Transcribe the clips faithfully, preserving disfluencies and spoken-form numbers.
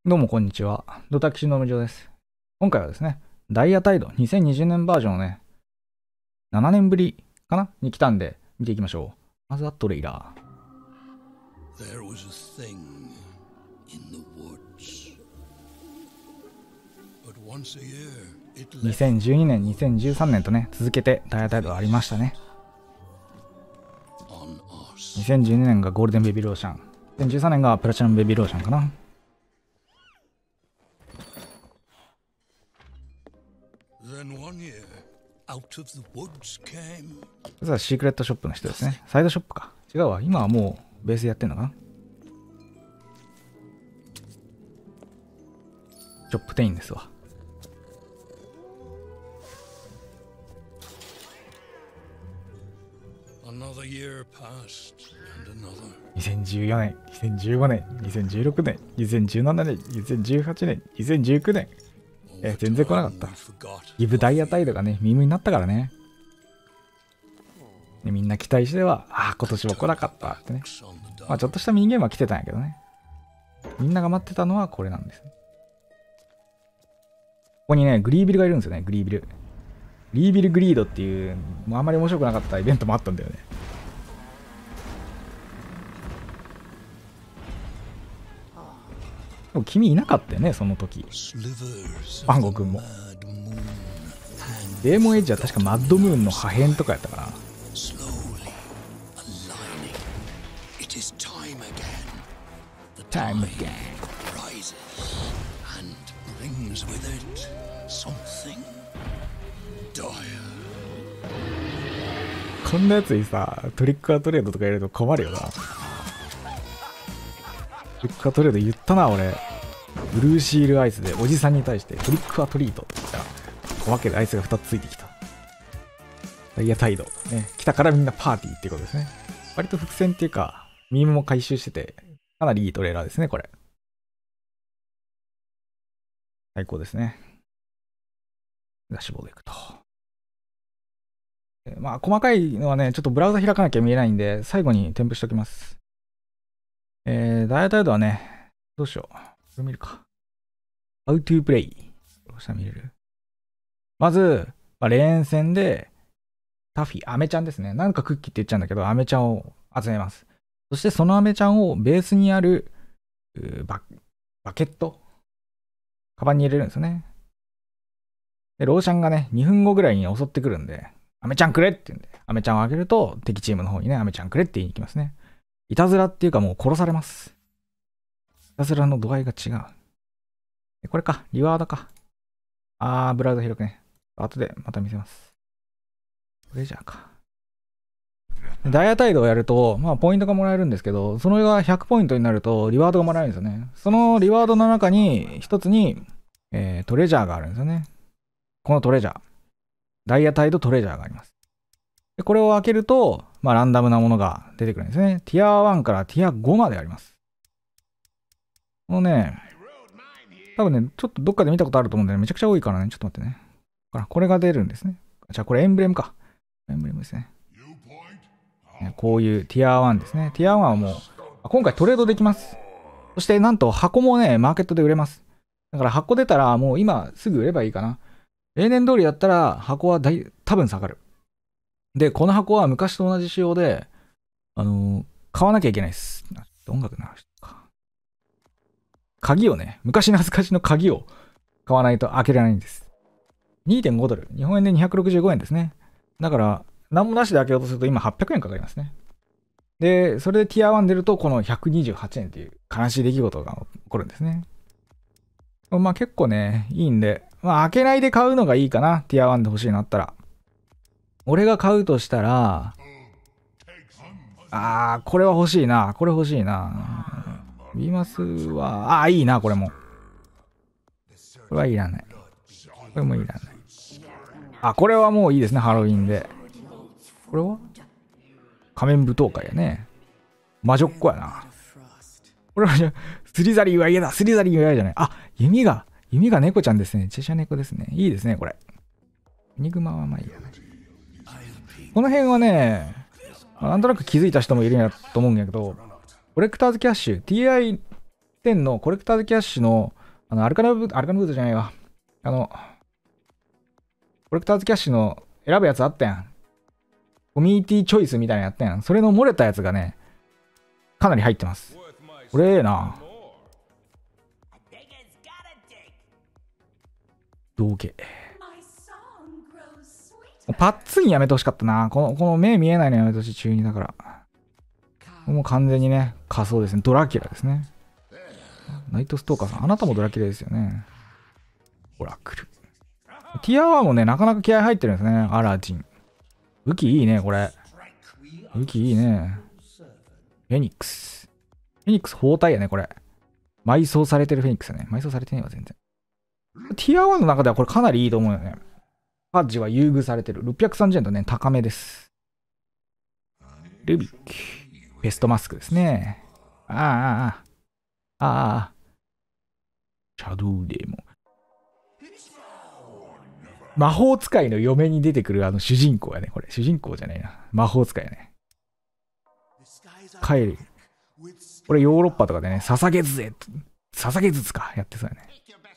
どうもこんにちは。ドタキシの無常です。今回はですね、ダイヤタイドにせんにじゅうねんバージョンをね、ななねんぶりかなに来たんで、見ていきましょう。まずはトレイラー。にせんじゅうにねん、にせんじゅうさんねんとね、続けてダイヤタイドがありましたね。にせんじゅうにねんがゴールデンベビーローシャン。にせんじゅうさんねんがプラチナムベビーローシャンかな。それはシークレットショップの人ですね。サイドショップか。違うわ。今はもうベースやってんのかな。ショップ店員ですわ。にせんじゅうよねん、にせんじゅうごねん、にせんじゅうろくねん、にせんじゅうななねん、にせんじゅうはちねん、にせんじゅうきゅうねん。え、全然来なかった。ギブダイヤタイドがね、ミームになったからね。でみんな期待しては、ああ、今年も来なかったってね。まあちょっとしたミニゲームは来てたんやけどね。みんなが待ってたのはこれなんです。ここにね、グリービルがいるんですよね、グリービル。グリービルグリードっていう、もうあんまり面白くなかったイベントもあったんだよね。でも君いなかったよね、その時。バンゴ君も。デーモンエッジは確かマッドムーンの破片とかやったかな。Time again. こんなやつにさ、トリックアトレードとかやると困るよな。トリックアトレード言ったな、俺。ブルーシールアイスでおじさんに対してトリックアトリートって言ったら、小分けでアイスがふたつついてきた。ダイヤタイド。ね、来たからみんなパーティーってことですね。割と伏線っていうか、ミームも回収してて、かなりいいトレーラーですね、これ。最高ですね。ダッシュボードいくと。えまあ、細かいのはね、ちょっとブラウザ開かなきゃ見えないんで、最後に添付しておきます。えー、ダイヤタイドはね、どうしよう。これ見るか。How to play。どうしたら見れる？まず、まあ、連戦で、タフィ、アメちゃんですね。なんかクッキーって言っちゃうんだけど、アメちゃんを集めます。そしてそのアメちゃんをベースにあるバ、バケット、カバンに入れるんですよね。で、ローシャンがね、にふんごぐらいに襲ってくるんで、アメちゃんくれって言うんで、アメちゃんをあげると、敵チームの方にね、アメちゃんくれって言いに行きますね。いたずらっていうかもう殺されます。いたずらの度合いが違う。これか、リワードか。あー、ブラウザ広くね。後でまた見せます。これじゃあか。ダイヤタイドをやると、まあ、ポイントがもらえるんですけど、それがひゃくポイントになると、リワードがもらえるんですよね。そのリワードの中に、一つに、えー、トレジャーがあるんですよね。このトレジャー。ダイヤタイドトレジャーがあります。でこれを開けると、まあ、ランダムなものが出てくるんですね。ティアワンからティアごまであります。このね、多分ね、ちょっとどっかで見たことあると思うんで、ね、めちゃくちゃ多いからね、ちょっと待ってね。これが出るんですね。じゃあこれエンブレムか。エンブレムですね。こういうティアワンですね。ティアワンはもう、今回トレードできます。そしてなんと箱もね、マーケットで売れます。だから箱出たらもう今すぐ売ればいいかな。例年通りだったら箱は大多分下がる。で、この箱は昔と同じ仕様で、あのー、買わなきゃいけないです。音楽流してか。鍵をね、昔懐かしの鍵を買わないと開けられないんです。にてんごドル。日本円でにひゃくろくじゅうごえんですね。だから、何もなしで開けようとすると今はっぴゃくえんかかりますね。で、それでティアワン出るとこのひゃくにじゅうはちえんっていう悲しい出来事が起こるんですね。まあ結構ね、いいんで、まあ開けないで買うのがいいかな。ティアワンで欲しいなったら。俺が買うとしたら、あー、これは欲しいな。これ欲しいな。ビーマスは、あー、いいな、これも。これはいらない。これもいらない。あ、これはもういいですね、ハロウィンで。これは仮面舞踏会やね。魔女っ子やな。これは、スリザリーは嫌だ。スリザリーは嫌じゃない。あ、弓が、弓が猫ちゃんですね。チェシャ猫ですね。いいですね、これ。エニグマはまあいいやね。この辺はね、なんとなく気づいた人もいるんやと思うんやけど、コレクターズキャッシュ、ティーアイてんのコレクターズキャッシュの、あの、アルカナブート、アルカナブートじゃないわ。あの、コレクターズキャッシュの選ぶやつあったやん。コミュニティチョイスみたいなのやったやん。それの漏れたやつがね、かなり入ってます。これええな。道化。パッツンやめてほしかったな。この、この目見えないのやめてほしい、中にだから。もう完全にね、仮想ですね。ドラキュラですね。ナイトストーカーさん。あなたもドラキュラですよね。オラクル。ティアワンもね、なかなか気合入ってるんですね。アラジン。武器いいね、これ。武器いいね。フェニックス。フェニックス包帯やね、これ。埋葬されてるフェニックスやね。埋葬されてねえわ、全然。ティアワンの中ではこれかなりいいと思うよね。パッジは優遇されてる。ろっぴゃくさんじゅうえんとね、高めです。ルビック。ベストマスクですね。ああ、ああ、ああ。シャドウデーモン。魔法使いの嫁に出てくるあの主人公やね。これ。主人公じゃないな。魔法使いやね。帰る。これヨーロッパとかでね、捧げずぜ。捧げずつか。やってそうやね。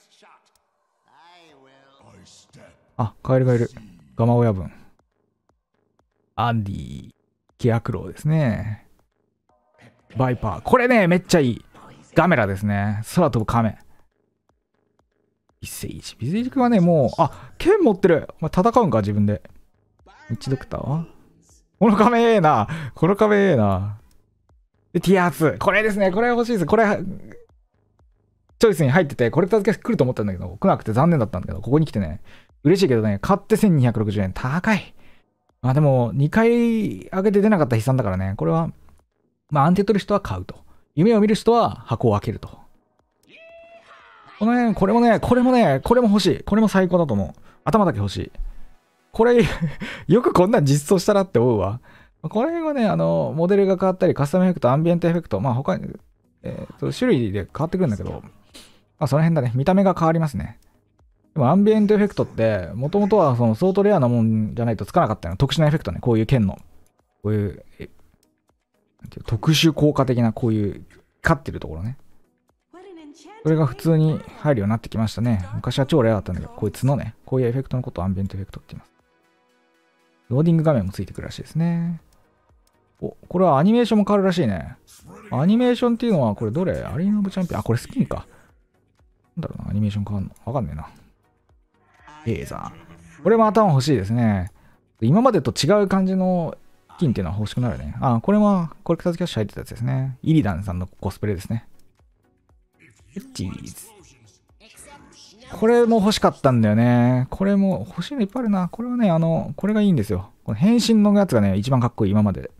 あ、カエルがいる。ガマ親分。アンディ、ケアクロウですね。バイパー。これね、めっちゃいい。ガメラですね。空飛ぶカメ。ビセイジ。ビセイジ君はね、もう、あ、剣持ってる。お前戦うんか、自分で。一ドクターはこのカメええな。このカメええな。で、ティアーツ。これですね。これ欲しいです。これ、チョイスに入ってて、コレクターズキャッシュ来ると思ったんだけど、来なくて残念だったんだけど、ここに来てね、嬉しいけどね、買ってせんにひゃくろくじゅうえん。高い。まあでも、にかい上げて出なかった悲惨だからね、これは、まあ安定取る人は買うと。夢を見る人は箱を開けると。この辺、これもね、これもね、これも欲しい。これも最高だと思う。頭だけ欲しい。これ、よくこんなん実装したらって思うわ。この辺はね、あの、モデルが変わったり、カスタムエフェクト、アンビエントエフェクト、まあ他に、えー、と種類で変わってくるんだけど、まあその辺だね、見た目が変わりますね。でもアンビエントエフェクトって、もともとはその相当レアなもんじゃないとつかなかったの。特殊なエフェクトね、こういう剣の。こういう、えなんていう特殊効果的なこういう光ってるところね。それが普通に入るようになってきましたね。昔は超レアだったんだけど、こいつのね、こういうエフェクトのことをアンビエントエフェクトって言います。ローディング画面もついてくるらしいですね。お、これはアニメーションも変わるらしいね。アニメーションっていうのは、これどれアリーナオブチャンピオン。あ、これスキンか。なんだろうな、アニメーション変わるのわかんねえな。レーザー。これも頭欲しいですね。今までと違う感じの金っていうのは欲しくなるね。あ、これもコレクターズキャッシュ入ってたやつですね。イリダンさんのコスプレですね。チーズ。これも欲しかったんだよね。これも欲しいのいっぱいあるな。これはね、あの、これがいいんですよ。この変身のやつがね、一番かっこいい、今までで。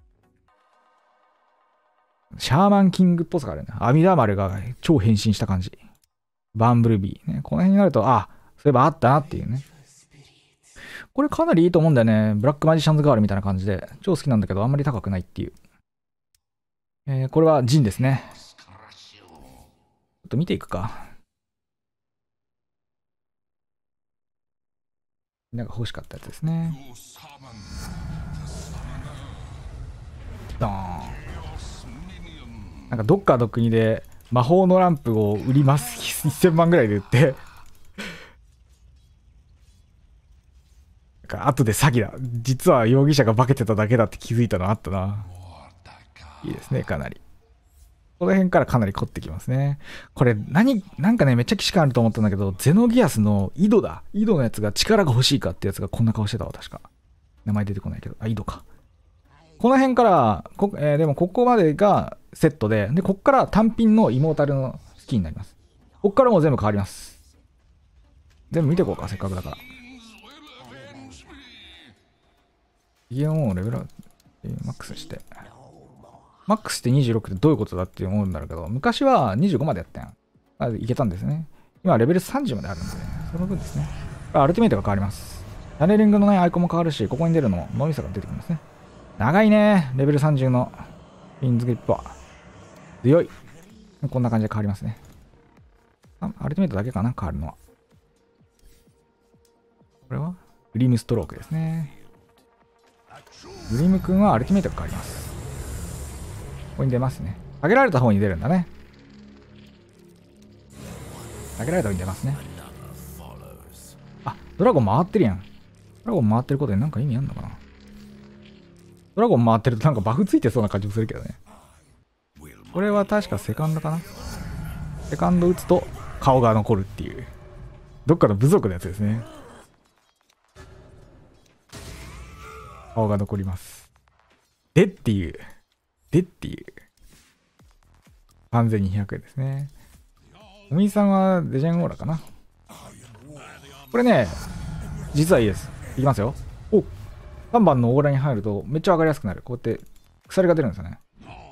シャーマンキングっぽさがあるね。阿弥陀丸が超変身した感じ。バンブルビー。ね、この辺になると、あ、そういえばあったなっていうね。これかなりいいと思うんだよね。ブラックマジシャンズガールみたいな感じで。超好きなんだけど、あんまり高くないっていう。えー、これはジンですね。ちょっと見ていくか。みんなが欲しかったやつですね。ドーン。なんかどっかの国で魔法のランプを売ります。せんまんぐらいで売って。なんか後で詐欺だ。実は容疑者が化けてただけだって気づいたのあったな。いいですね、かなり。この辺からかなり凝ってきますね。これ何、なんかね、めっちゃ既視感あると思ったんだけど、ゼノギアスの井戸だ。井戸のやつが力が欲しいかってやつがこんな顔してたわ、確か。名前出てこないけど。あ、井戸か。この辺から、こえー、でもここまでがセットで、で、こっから単品のイモータルのスキンになります。こっからもう全部変わります。全部見ていこうか、せっかくだから。イエオンをレベルマックスして。マックスってにじゅうろくってどういうことだって思うんだろうけど、昔はにじゅうごまでやったやん。あ、いけたんですね。今はレベルさんじゅうまであるんで、その分ですね。アルティメイトが変わります。チャネリングのね、アイコンも変わるし、ここに出るのも脳みそが出てきますね。長いね。レベルさんじゅうのフィンズグリップは。強い。こんな感じで変わりますね。あ、アルティメイトだけかな、変わるのは。これはグリムストロークですね。グリム君はアルティメイトが変わります。ここに出ますね。下げられた方に出るんだね。 ラゲライトに出ますね。あ、ドラゴン回ってるやん。ドラゴン回ってることでなんか意味あんのかな。ドラゴン回ってるとなんかバフついてそうな感じもするけどね。これは確かセカンドかな。セカンド打つと顔が残るっていう。どっかの部族のやつですね。顔が残ります。でっていう。でっていう。さんぜんにひゃくえんですね。おみさんはデジェンオーラかな。これね、実はいいです。いきますよ。おさんばんのオーラに入るとめっちゃ上がりやすくなる。こうやって鎖が出るんですよね。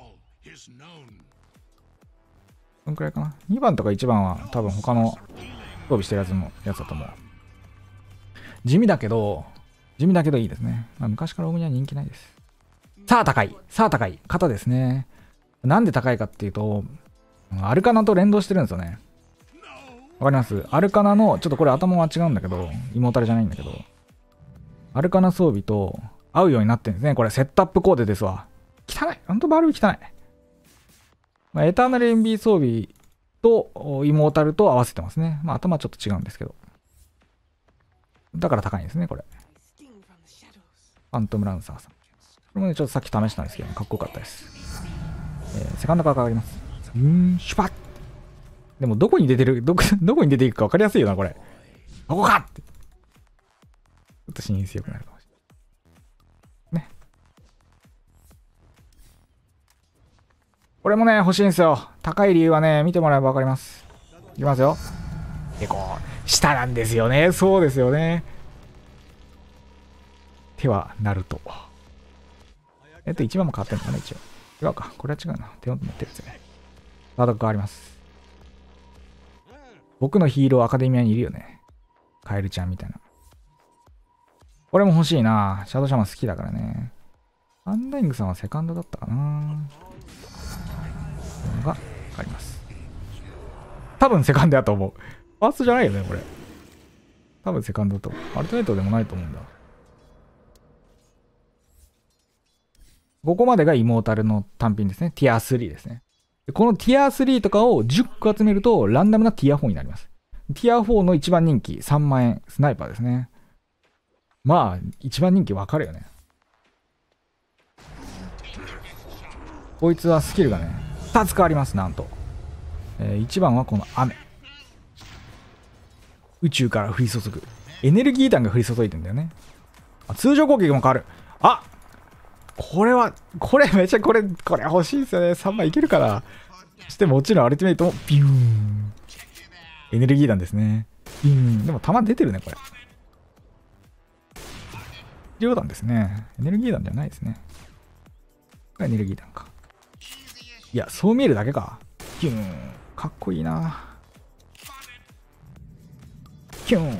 こんくらいかな。にばんとかいちばんは多分他の装備してるやつのやつだと思う。地味だけど、地味だけどいいですね。まあ、昔からオムニは人気ないです。さあ高い。さあ高い。型ですね。なんで高いかっていうと、アルカナと連動してるんですよね。わかります？アルカナの、ちょっとこれ頭は違うんだけど、イモータルじゃないんだけど、アルカナ装備と合うようになってるんですね。これセットアップコーデですわ。汚い。ほんとバルブ汚い。まあ、エターナルエンビー装備とイモータルと合わせてますね。まあ頭ちょっと違うんですけど。だから高いんですね、これ。ファントムランサーさん。これもね、ちょっとさっき試したんですけど、かっこよかったです。えー、セカンドからかかります。うーん、シュパッ。でもどこに出てる、どこ、どこに出ていくか分かりやすいよな、これ。どこかって。ちょっと視認性良くなるかもしれない。ね。これもね、欲しいんですよ。高い理由はね、見てもらえば分かります。いきますよ。で、こう、下なんですよね。そうですよね。手はナルト。えっと、いちばんも変わってんのかな、一応。違うか。これは違うな。手を持ってるやつね。カードが変わります。僕のヒーローアカデミアにいるよね。カエルちゃんみたいな。これも欲しいな。シャドウシャマン好きだからね。アンダイングさんはセカンドだったかな。これがあります。多分セカンドだと思う。ファーストじゃないよね、これ。多分セカンドだと思う。アルティメットでもないと思うんだ。ここまでがイモータルの単品ですね。ティアスリーですね。このティアスリーとかをじゅっこ集めるとランダムなティアフォーになります。ティアフォーの一番人気さんまんえんスナイパーですね。まあ、一番人気わかるよね。こいつはスキルがね、ふたつ変わります、なんと。えー、いちばんはこの雨。宇宙から降り注ぐ。エネルギー弾が降り注いでんだよね。あ、通常攻撃も変わる。あ、これは、これめちゃこれ、これ欲しいですよね。さんまんいけるから。そしてもちろんアルティメイトもビューン。エネルギー弾ですね。ビューン。でも弾出てるね、これ。量弾ですね。エネルギー弾じゃないですね。これエネルギー弾か。いや、そう見えるだけか。キューン。かっこいいな。キューン。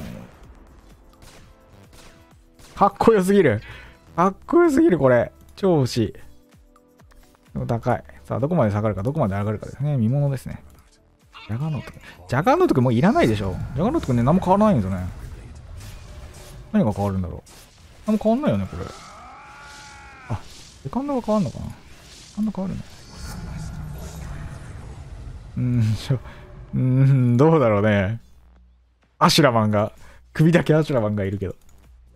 かっこよすぎる。かっこよすぎる、これ。超欲しい。でも高い。さあ、どこまで下がるか、どこまで上がるかですね。見ものですね。ジャガーノート。ジャガーノートもういらないでしょ。ジャガーノートね、何も変わらないんですよね。何が変わるんだろう。何も変わんないよね、これ。あ、セカンドが変わんのかな。セカンド変わるね。うーん、ちょ、うーん、どうだろうね。アシュラマンが、首だけアシュラマンがいるけど。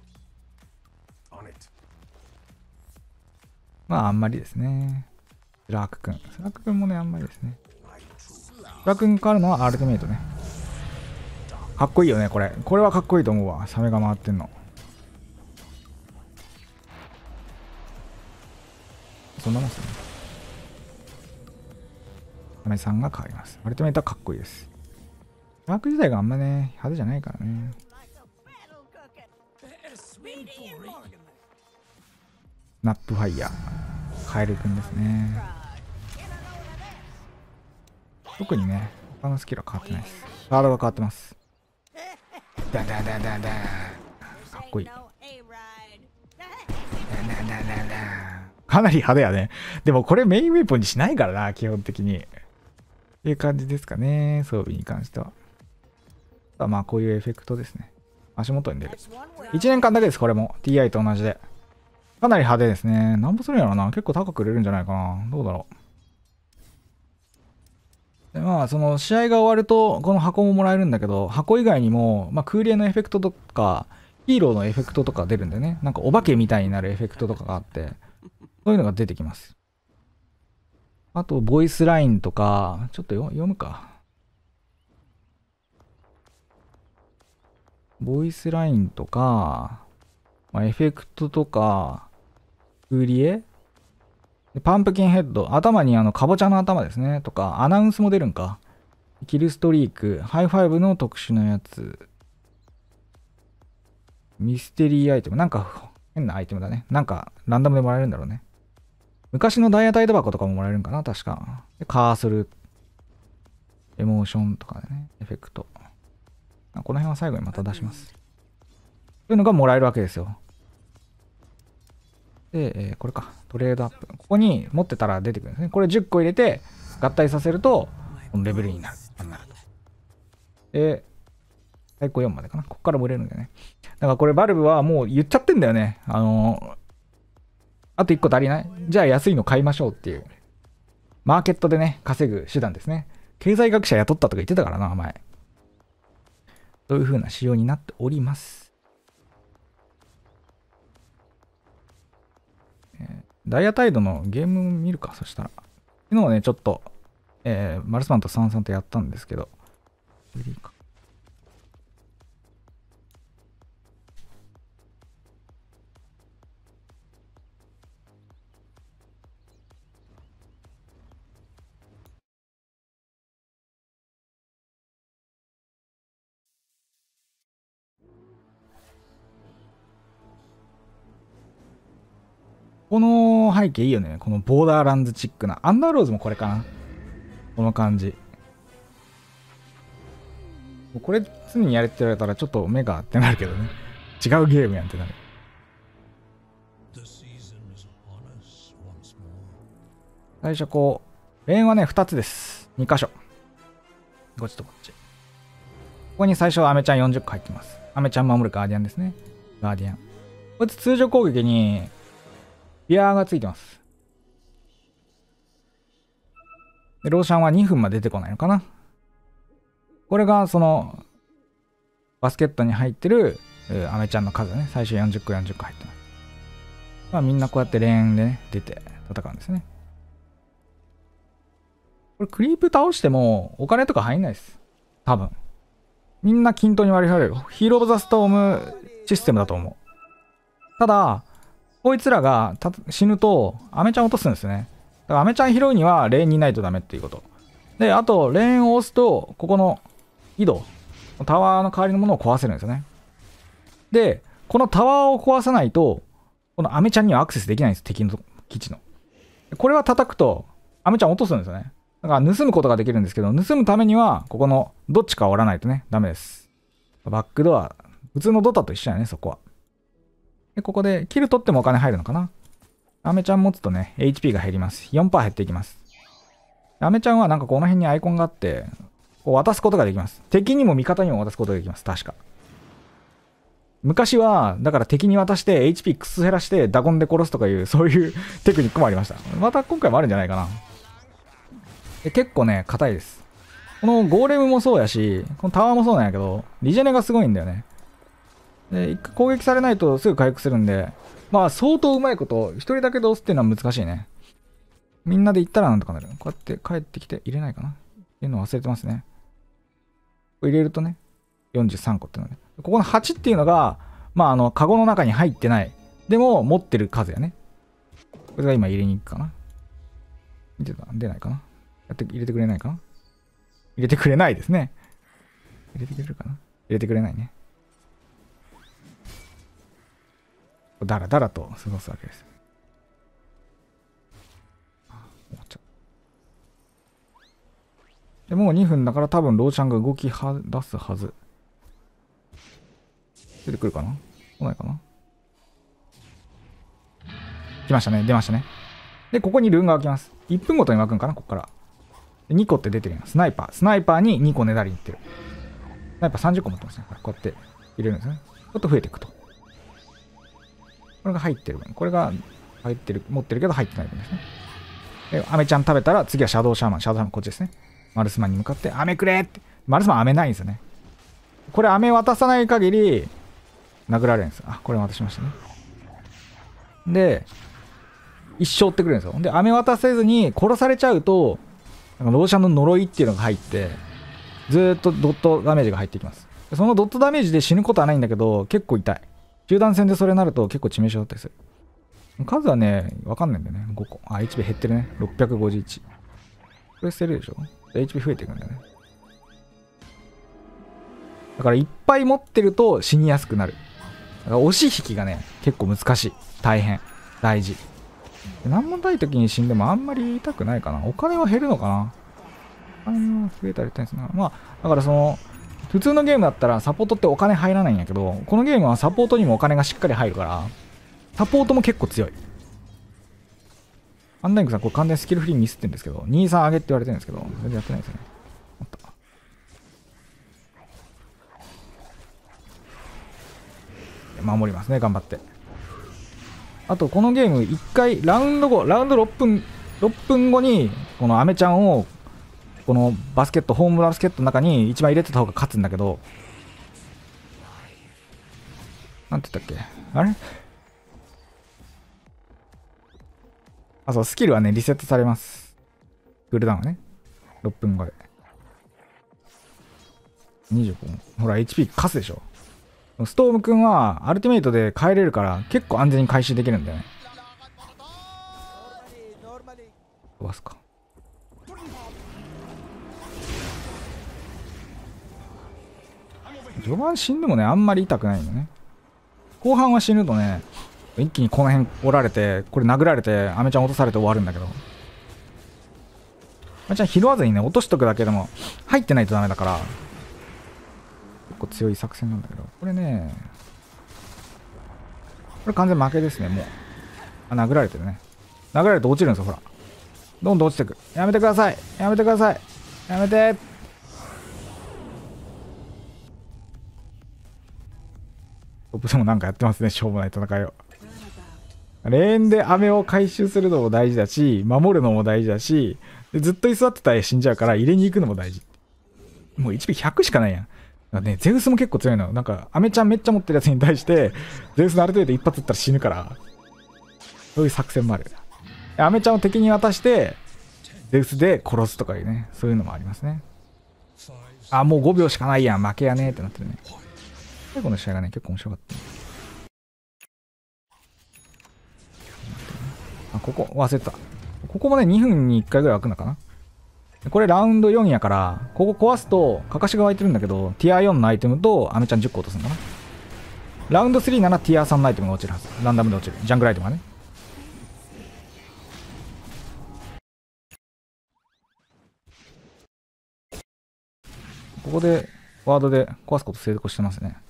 まあ、あんまりですね。スラークくん。スラークくんもね、あんまりですね。スラークくん変わるのはアルティメイトね。かっこいいよね、これ。これはかっこいいと思うわ。サメが回ってんの。そんなもんですね。サメさんが変わります。アルティメイトはかっこいいです。スラーク自体があんまね、派手じゃないからね。ナップファイヤー。カエルくんですね。特にね、他のスキルは変わってないです。ガードが変わってます。ダンダンダンダンダン。かっこいい。ダンダンダンダンダン。かなり派手やね。でもこれメインウェポンにしないからな、基本的に。っていう感じですかね、装備に関しては。まあこういうエフェクトですね。足元に出る。いちねんかんだけです、これも。ティーアイ と同じで。かなり派手ですね。なんぼするんやろな。結構高く売れるんじゃないかな。どうだろう。 でまあその試合が終わるとこの箱ももらえるんだけど、箱以外にも、まあ、空冷のエフェクトとかヒーローのエフェクトとか出るんだよね。なんかお化けみたいになるエフェクトとかがあって、そういうのが出てきます。あとボイスラインとかちょっと読むか。ボイスラインとか、まあ、エフェクトとか空冷パンプキンヘッド、頭にあの、かぼちゃの頭ですね。とか、アナウンスも出るんか。キルストリーク、ハイファイブの特殊なやつ。ミステリーアイテム。なんか、変なアイテムだね。なんか、ランダムでもらえるんだろうね。昔のダイヤタイド箱とかももらえるんかな、確か。でカーソル、エモーションとかでね、エフェクト。この辺は最後にまた出します。そういうのがもらえるわけですよ。で、えー、これか。トレードアップ。ここに持ってたら出てくるんですね。これじゅっこ入れて合体させると、このレベルになる。で、最高よんまでかな。ここからもれるんだよね。だからこれバルブはもう言っちゃってんだよね。あのー、あといっこ足りない？じゃあ安いの買いましょうっていう。マーケットでね、稼ぐ手段ですね。経済学者雇ったとか言ってたからな、前。そういう風な仕様になっております。ダイヤタイドのゲーム見るか、そしたら。昨日ね、ちょっと、えー、マルスマンとサンさんとやったんですけど。これでいいか。この背景いいよね。このボーダーランズチックな。アンダーローズもこれかな。この感じ。これ常にやれって言われたらちょっと目がってなるけどね。違うゲームやんってなる。最初こう、レーンはね、ふたつです。に箇所。こっちとこっち。ここに最初はアメちゃんよんじゅっこ入ってます。アメちゃん守るガーディアンですね。ガーディアン。こいつ通常攻撃に、ビアーがついてます。で、ローシャンはにふんまで出てこないのかな。これがその、バスケットに入ってる、アメちゃんの数ね。最初よんじゅっこよんじゅっこ入ってます。まあみんなこうやってレーンでね、出て戦うんですね。これクリープ倒してもお金とか入んないです。多分。みんな均等に割り振られる。ヒーロー・オブ・ザ・ストームシステムだと思う。ただ、こいつらが死ぬと、アメちゃん落とすんですね。だからアメちゃん拾うにはレーンにいないとダメっていうこと。で、あと、レーンを押すと、ここの井戸、タワーの代わりのものを壊せるんですよね。で、このタワーを壊さないと、このアメちゃんにはアクセスできないんです。敵の基地の。これは叩くと、アメちゃん落とすんですよね。だから盗むことができるんですけど、盗むためには、ここのどっちか折らないとね、ダメです。バックドア、普通のドタと一緒やね、そこは。で、ここで、キル取ってもお金入るのかな。アメちゃん持つとね、エイチピー が減ります。よんパーセント 減っていきます。アメちゃんはなんかこの辺にアイコンがあって、こう渡すことができます。敵にも味方にも渡すことができます。確か。昔は、だから敵に渡して エイチピー クス減らしてダゴンで殺すとかいう、そういうテクニックもありました。また今回もあるんじゃないかな。で結構ね、硬いです。このゴーレムもそうやし、このタワーもそうなんやけど、リジェネがすごいんだよね。で、一回攻撃されないとすぐ回復するんで、まあ相当うまいこと、一人だけで押すっていうのは難しいね。みんなで行ったらなんとかなる。こうやって帰ってきて入れないかなっていうのを忘れてますね。これ入れるとね、よんじゅうさんこっていうのね。ここのはちっていうのが、まああの、カゴの中に入ってない。でも持ってる数やね。これが今入れに行くかな。見てた？出ないかな。やって入れてくれないかな。入れてくれないですね。入れてくれるかな。入れてくれないね。だらだらと過ごすわけです。でもうにふんだから多分ローシャンが動きは出すはず。出てくるかな？来ないかな？来ましたね。出ましたね。で、ここにルーンが湧きます。いっぷんごとに湧くんかなここから。にこって出てるやん。スナイパー。スナイパーににこねだりにいってる。スナイパーさんじゅっこ持ってますね。こうやって入れるんですね。ちょっと増えていくと。これが入ってる分。これが入ってる、持ってるけど入ってない分ですね。で、アメちゃん食べたら次はシャドウシャーマン。シャドウシャーマンこっちですね。 マルスマンに向かって飴くれって。マルスマン飴ないんですよね。これ飴渡さない限り殴られるんですよ。あ、これ渡しましたね。で一生追ってくるんですよ。で飴渡せずに殺されちゃうとなんかローシャンの呪いっていうのが入ってずーっとドットダメージが入ってきます。そのドットダメージで死ぬことはないんだけど結構痛い。中断戦でそれになると結構致命傷だったりする。数はね分かんないんだよね。ごこ。あ エイチピー 減ってるね。ろっぴゃくごじゅういち。これ捨てるでしょ。 エイチピー 増えていくんだよね。だからいっぱい持ってると死にやすくなる。だから押し引きがね結構難しい。大変大事。何もない時に死んでもあんまり痛くないかな。お金は減るのかな。お金は増えたりですね。まあだからその普通のゲームだったらサポートってお金入らないんやけど、このゲームはサポートにもお金がしっかり入るからサポートも結構強い。アンダインクさんこれ完全にスキルフリーミスってんですけどにじゅうさん上げって言われてるんですけど全然やってないですよね。守りますね頑張って。あとこのゲームいっかいラウンド後ラウンドろっぷんろっぷんごにこのアメちゃんをこのバスケットホームバスケットの中に一番入れてた方が勝つんだけど、なんて言ったっけあれ。あそうスキルはねリセットされます。クールダウンはねろっぷんごでにじゅうご。ほら エイチピー カスでしょ。ストームくんはアルティメイトで帰れるから結構安全に回収できるんだよね。飛ばすか。序盤死んでもねあんまり痛くないんだね。後半は死ぬとね一気にこの辺折られてこれ殴られてアメちゃん落とされて終わるんだけど、アメちゃん拾わずにね落としとくだけでも入ってないとダメだから結構強い作戦なんだけど、これねこれ完全負けですね。もうあ殴られてるね。殴られると落ちるんですよ。ほらどんどん落ちてく。やめてくださいやめてくださいやめて。トップでもなんかやってますね。しょうもない戦いを。レーンで飴を回収するのも大事だし守るのも大事だしでずっと居座ってたら死んじゃうから入れに行くのも大事。もう エイチピーひゃく しかないやん。だからね、ゼウスも結構強いの。なんかアメちゃんめっちゃ持ってるやつに対してゼウスのある程度一発撃ったら死ぬから、そういう作戦もある。アメちゃんを敵に渡してゼウスで殺すとかいうね、そういうのもありますね。あもうごびょうしかないやん負けやねってなってるね。最後の試合がね結構面白かった。あここ忘れてた。ここもねにふんにいっかいぐらい開くのかな。これラウンドよんやからここ壊すとかかしが湧いてるんだけどティアよんのアイテムとアメちゃんじゅっこ落とすんだな。ラウンドスリーならティアさんのアイテムが落ちるはず。ランダムで落ちるジャングルアイテムがね。ここでワードで壊すこと成功してますね。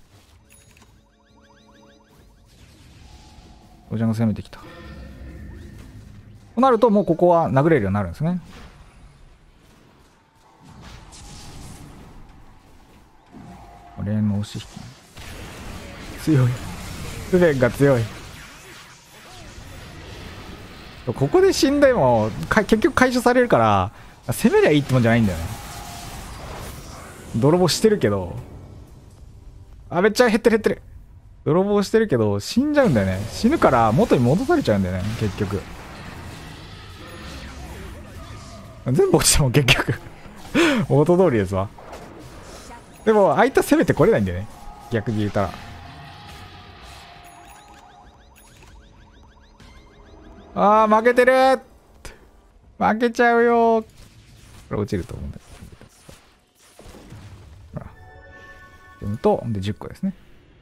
おじゃんが攻めてきた。となるともうここは殴れるようになるんですね。レーンの押し引き強い。スレンが強い。ここで死んでも結局回収されるから攻めりゃいいってもんじゃないんだよね。泥棒してるけどあめっちゃ減ってる減ってる。泥棒してるけど死んじゃうんだよね。死ぬから元に戻されちゃうんだよね結局。全部落ちても結局元通りですわ。でも相手は攻めてこれないんだよね逆に言うたら。あー負けてる負けちゃうよ。これ落ちると思うんだよ。ほらとでじゅっこですね。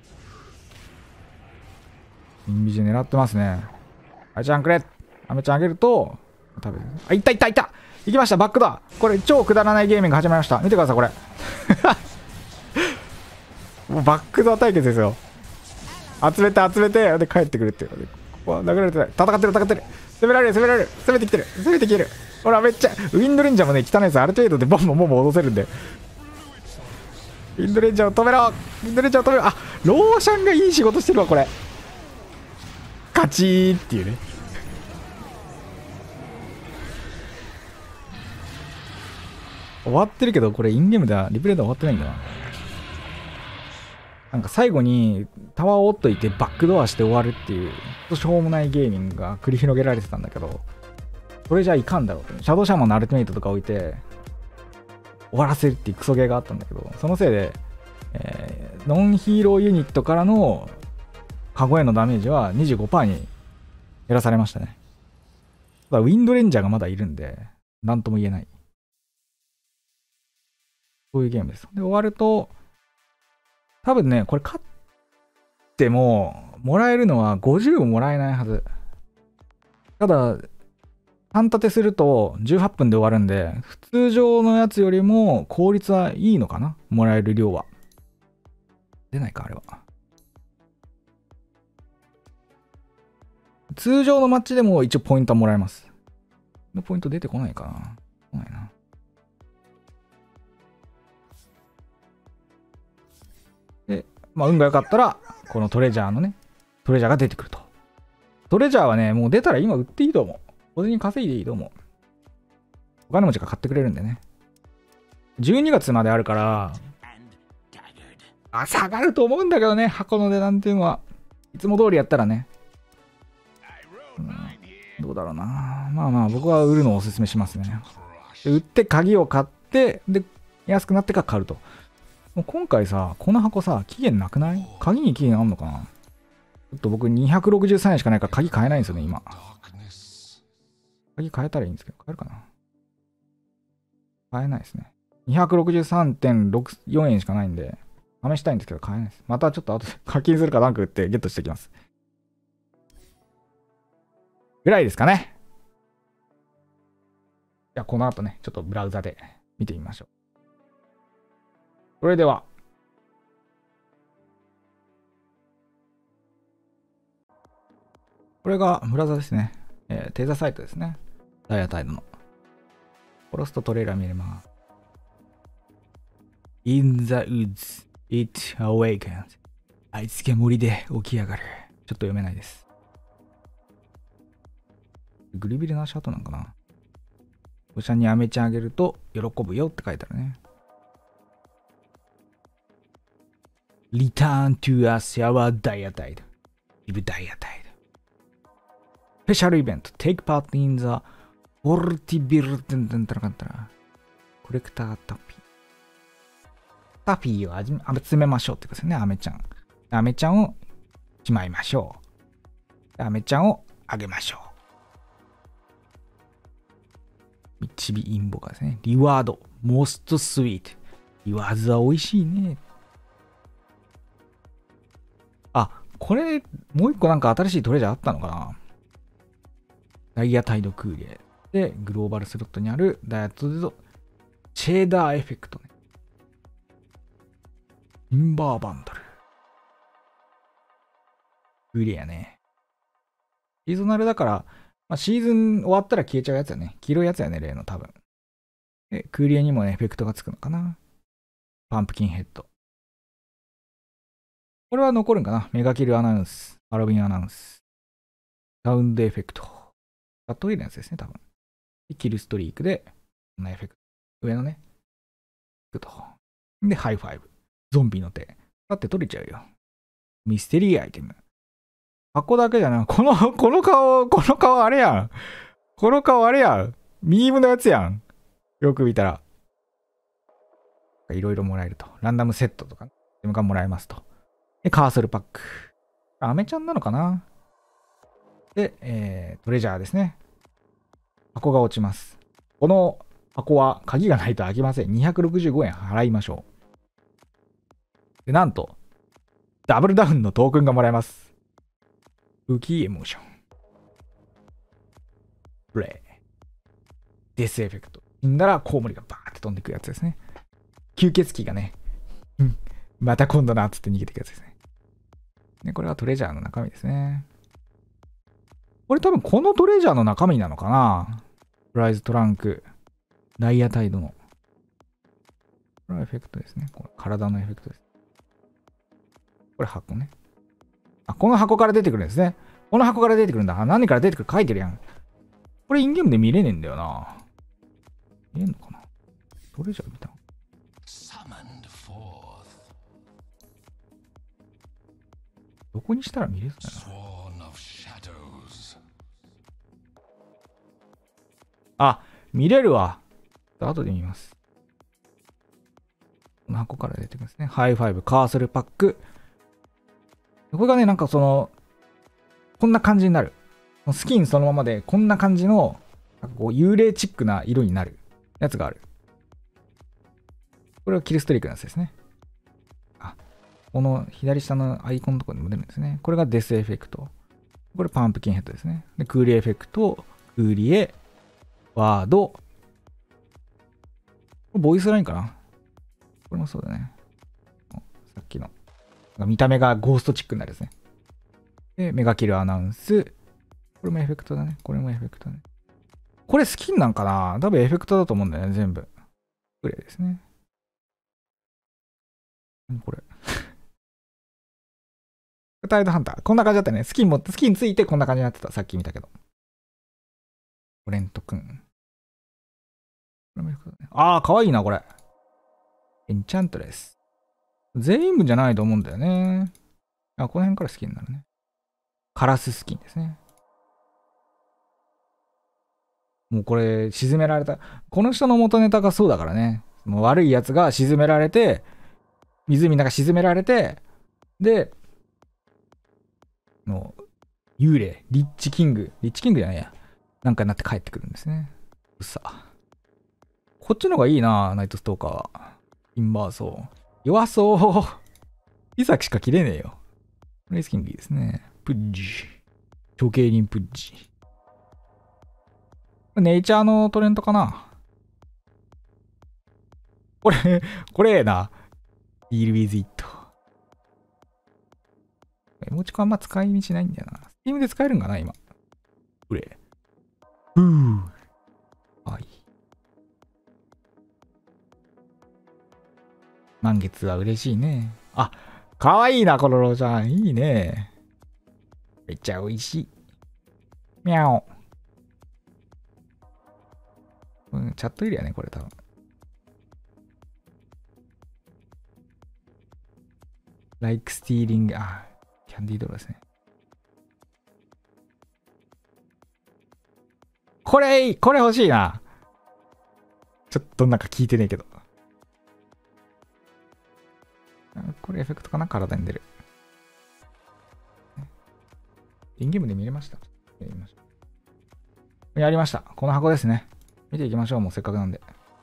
インビジ狙ってますね。あちゃんくれ。アメちゃんあげると食べる。あいったいったいった行きました。バックだ。これ超くだらないゲーミング始まりました。見てくださいこれもうバックドア対決ですよ。集めて集めてで帰ってくるっていう。ここは殴られてない。戦ってる戦ってる。攻められる攻められる攻めてきてる攻めてきてる。ほらめっちゃウィンドレンジャーもね汚いやつある程度でボンボンボンボン脅せるんで。ウィンドレンジャーを止めろ。ウィンドレンジャーを止めろ。あローシャンがいい仕事してるわこれ。勝ちーっていうね。 終わってるけど、これインゲームでは、リプレイでは終わってないんだな。なんか最後にタワーを折っといてバックドアして終わるっていう、しょうもないゲーミングが繰り広げられてたんだけど、それじゃいかんだろうと。シャドウシャーマンのアルティメイトとか置いて、終わらせるっていうクソゲーがあったんだけど、そのせいで、えー、ノンヒーローユニットからのカゴへのダメージは にじゅうごパーセント に減らされましたね。ただウィンドレンジャーがまだいるんで、なんとも言えない。そういうゲームです。で、終わると、多分ね、これ勝っても、もらえるのはごじゅうももらえないはず。ただ、半立てするとじゅうはっぷんで終わるんで、普通常のやつよりも効率はいいのかな、もらえる量は。出ないか、あれは。通常のマッチでも一応ポイントはもらえます。ポイント出てこないかな。来ないな。で、まあ、運が良かったら、このトレジャーのね、トレジャーが出てくると。トレジャーはね、もう出たら今売っていいと思う。小銭稼いでいいと思う。お金持ちが買ってくれるんでね。じゅうにがつまであるから、あ、下がると思うんだけどね、箱の値段っていうのは。いつも通りやったらね。うん、どうだろうな。まあまあ、僕は売るのをおすすめしますね。で売って鍵を買って、で、安くなってから買うと。もう今回さ、この箱さ、期限なくない？鍵に期限あんのかな？ちょっと僕にひゃくろくじゅうさんえんしかないから鍵買えないんですよね、今。鍵変えたらいいんですけど、買えるかな？買えないですね。にひゃくろくじゅうさんてんろくよんえんしかないんで、試したいんですけど買えないです。またちょっと後で課金するかなんか売ってゲットしてきます。ぐらいですかね。じゃあこの後ね、ちょっとブラウザで見てみましょう。それでは。これがブラウザですね。えー、テーザサイトですね。ダイヤタイドの。フォロストトレーラー見れます。In the woods, it awakens. あいつけ森で起き上がる。ちょっと読めないです。グリビルの足跡なんかな。おしゃにアメちゃんあげると喜ぶよって書いてあるね。Return to us, our Diatide. Live Diatide. Special event. Take part in the Fortibil. コレクタータピー。タピーを集めましょうってことですね、アメちゃん。アメちゃんをしまいましょう。アメちゃんをあげましょう。みちびインボカですね。リワード。Most sweet。リワーズは美味しいね。あ、これ、もう一個なんか新しいトレジャーあったのかな？ダイヤタイドクーリエ。で、グローバルスロットにあるダイヤタイドシェーダーエフェクトね。インバーバンドル。クーリエやね。シーズナルだから、まあ、シーズン終わったら消えちゃうやつやね。黄色いやつやね、例の多分。で、クーリエにもね、エフェクトがつくのかな。パンプキンヘッド。これは残るんかな。メガキルアナウンス。ハロウィンアナウンス。サウンドエフェクト。カットウェイのやつですね、多分。でキルストリークで、こんなエフェクト。上のね。と。で、ハイファイブ。ゾンビの手。だって取れちゃうよ。ミステリーアイテム。箱だけじゃない。この、この顔、この顔あれやん。この顔あれやん。ミームのやつやん。よく見たら。いろいろもらえると。ランダムセットとか、ね、がもらえますと。で、カーソルパック。アメちゃんなのかな？で、えー、トレジャーですね。箱が落ちます。この箱は鍵がないと開きません。にひゃくろくじゅうごえん払いましょう。で、なんと、ダブルダウンのトークンがもらえます。ウキーエモーション。プレイ。デスエフェクト。死んだらコウモリがバーって飛んでいくやつですね。吸血鬼がね、うん、また今度なっつって逃げていくやつですね。で、これはトレジャーの中身ですね。これ多分このトレジャーの中身なのかな？プライズトランク。ダイヤタイドの。これはエフェクトですね。これ体のエフェクトです。これ箱ね。あ、この箱から出てくるんですね。この箱から出てくるんだ。あ、何から出てくる書いてるやん。これインゲームで見れねえんだよな。見れんのかな？ それじゃ見た。どこにしたら見れるんだな。あ、見れるわ。後で見ます。この箱から出てくるんですね。ハイファイブ、カーソルパック。これがね、なんかその、こんな感じになる。スキンそのままで、こんな感じの、なんかこう幽霊チックな色になるやつがある。これはキルストリークのやつですね。あ、この左下のアイコンのところにも出るんですね。これがデスエフェクト。これパンプキンヘッドですね。で、クーリエエフェクト、クーリエ、ワード。ボイスラインかな。これもそうだね。さっきの。見た目がゴーストチックになるですね。で、メガキルアナウンス。これもエフェクトだね。これもエフェクトだね。これスキンなんかな？多分エフェクトだと思うんだよね、全部。グレーですね。何これ。タイドハンター。こんな感じだったね。スキンも、スキンついてこんな感じになってた。さっき見たけど。オレントくん。これもエフェクトだね。あー、かわいいな、これ。エンチャントレス。全部じゃないと思うんだよね。あ、この辺からスキンになるね。カラススキンですね。もうこれ、沈められた。この人の元ネタがそうだからね。もう悪い奴が沈められて、湖の中沈められて、で、もう、幽霊、リッチキング、リッチキングじゃないや。なんかになって帰ってくるんですね。うっさ。こっちの方がいいな、ナイトストーカーは。インバーソー。弱そう。イザクしか切れねえよ。レイスキングいいですね。プッジ。処刑人プッジ。ネイチャーのトレンドかな。これ、これええな。Deal with it。絵文字かあんま使い道ないんだよな。Steam で使えるんかな、今。これ。ふぅ。はい。満月は嬉しいね。あ、かわいいな、このローちゃん。いいね。めっちゃ美味しい。みゃお。うん、チャットいるよね、これ多分。Like stealing. あ、キャンディードローですね。これ、これ欲しいな。ちょっとなんか聞いてねえけど。これエフェクトかな？体に出る。インゲームで見れました？やりました。やりました。この箱ですね。見ていきましょう。もうせっかくなんで。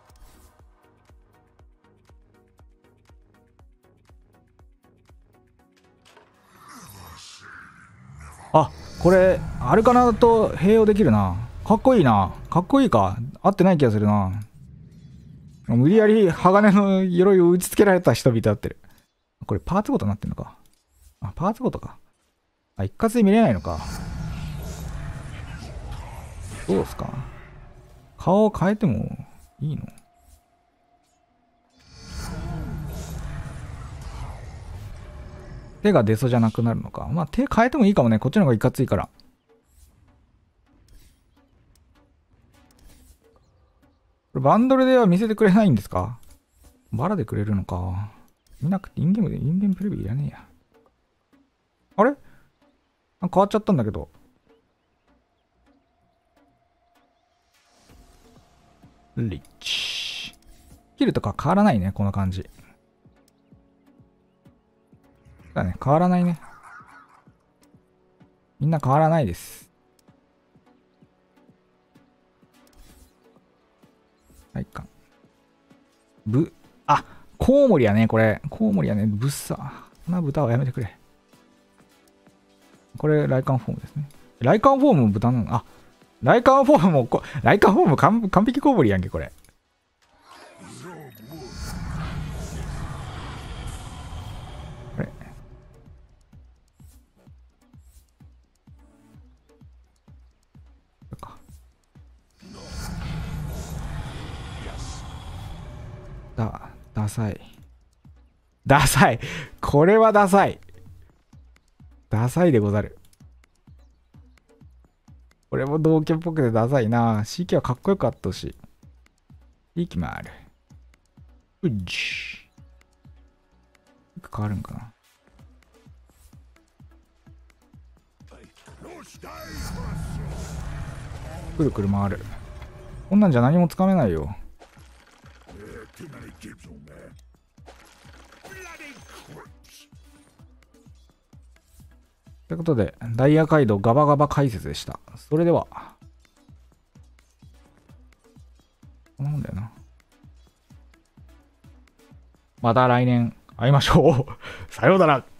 あ、これ、アルカナと併用できるな。かっこいいな。かっこいいか。合ってない気がするな。無理やり鋼の鎧を打ち付けられた人々合ってる。これパーツごとになってんのか。あ、パーツごとか。あ、一括で見れないのか。どうですか？顔を変えてもいいの？手が出そうじゃなくなるのか。まあ手変えてもいいかもね。こっちの方がいかついから。これバンドルでは見せてくれないんですか？バラでくれるのか。見なくてインゲームでインゲームプレビューいらねえや。あれ？あ、変わっちゃったんだけど。リッチ。キルとか変わらないね、この感じ。だね、変わらないね。みんな変わらないです。はい、かん。ぶ、あ、コウモリやね、これ。コウモリやね、ぶっさ。花豚はやめてくれ。これ、ライカンフォームですね。ライカンフォームも豚なの？あ、ライカンフォームもこ、ライカンフォーム完完璧コウモリやんけ、これ。これ。か。だ、ダサい。ダサい。これはダサい。ダサいでござる。これも同居っぽくてダサいな。シーケー はかっこよかったし。いい気もある。 うっじ。変わるんかな。くるくる回る。こんなんじゃ何もつかめないよ。ということで、ダイヤ街道ガバガバ解説でした。それでは、こんなもんだよな。また来年会いましょう。さようなら。